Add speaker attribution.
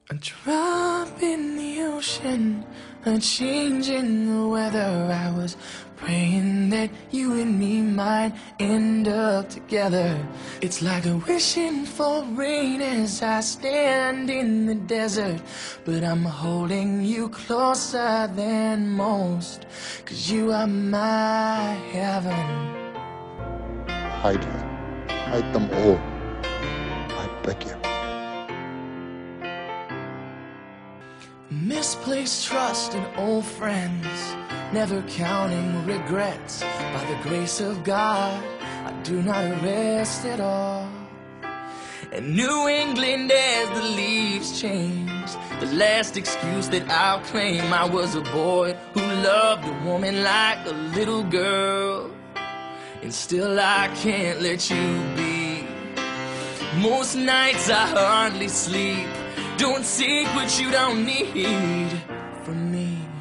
Speaker 1: A drop in the ocean, a change in the weather. I was praying that you and me might end up together. It's like a wishing for rain as I stand in the desert. But I'm holding you closer than most, 'cause you are my heaven.
Speaker 2: Hide her. Hide them all. I beg you.
Speaker 1: Misplaced trust in old friends, never counting regrets. By the grace of God, I do not rest at all. And New England as the leaves change, the last excuse that I'll claim. I was a boy who loved a woman like a little girl, and still I can't let you be. Most nights I hardly sleep, don't take what you don't need from me.